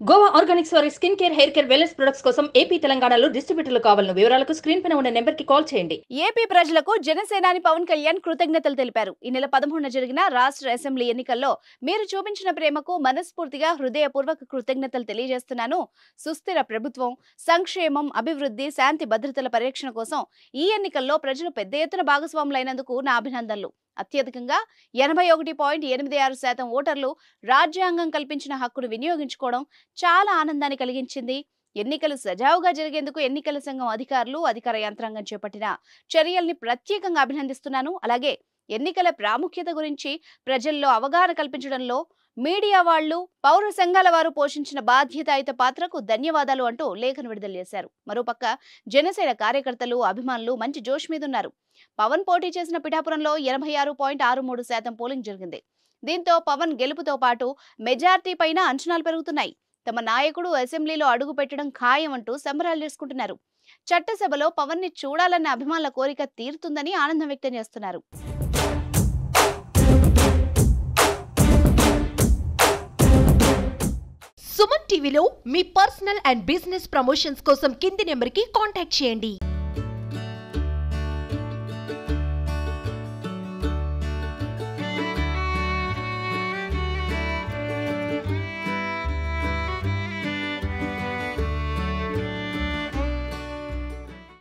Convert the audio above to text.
Goa organics వారి skin care, hair care, wellness products కోసం AP, తెలంగాణలో డిస్ట్రిబ్యూటర్లు కావాలను వివరాలకు స్క్రీన్ పైన ఉన్న నెంబర్ కి కాల్ చేయండి. ఏపీ ప్రజలకు జనసేనాని పవన్ కళ్యాణ్ కృతజ్ఞతలు తెలిపారు. ఈ నెల 13న జరిగిన రాష్ట్ర అసెంబ్లీ ఎన్నికల్లో మీరు చూపించిన ప్రేమకు మనస్ఫూర్తిగా హృదయపూర్వక కృతజ్ఞతలు తెలియజేస్తున్నాను. సుస్థిర ప్రభుత్వం, సంక్షేమం, అభివృద్ధి, శాంతి భద్రతల పరిరక్షణ కోసం ఈ ఎన్నికల్లో ప్రజలు పెద్ద ఎత్తున భాగస్వాములైనందుకు నా అభినందనలు. అత్యధికంగా 81.86% ఓటర్లు రాజ్యాంగం కల్పించిన హక్కును వినియోగించుకోవడం చాలా ఆనందాన్ని కలిగించింది. ఎన్నికలు సజావుగా జరిగేందుకు ఎన్నికల సంఘం అధికారులు, అధికార యంత్రాంగం చేపట్టిన చర్యల్ని ప్రత్యేకంగా అభినందిస్తున్నాను. అలాగే ఎన్నికల ప్రాముఖ్యత గురించి ప్రజల్లో అవగాహన కల్పించడంలో మీడియా వాళ్లు, పౌర సంఘాల వారు పోషించిన బాధ్యతాయుత పాత్రకు ధన్యవాదాలు అంటూ లేఖను విడుదల చేశారు. మరోపక్క జనసేన కార్యకర్తలు, అభిమానులు మంచి జోష్ మీదున్నారు. పవన్ పోటీ చేసిన పిఠాపురంలో 86.63% పోలింగ్ జరిగింది. దీంతో పవన్ గెలుపుతో పాటు మెజార్టీ పైన అంచనాలు పెరుగుతున్నాయి. తమ నాయకుడు అసెంబ్లీలో అడుగు పెట్టడం ఖాయం అంటూ సంబరాలు చేసుకుంటున్నారు. చట్టసభలో పవన్ ని చూడాలన్న అభిమానుల కోరిక తీరుతుందని ఆనందం వ్యక్తం చేస్తున్నారు. సుమన్ టీవీలో మీ పర్సనల్ అండ్ బిజినెస్ ప్రమోషన్స్ కోసం కింది నెంబర్కి కాంటాక్ట్ చేయండి.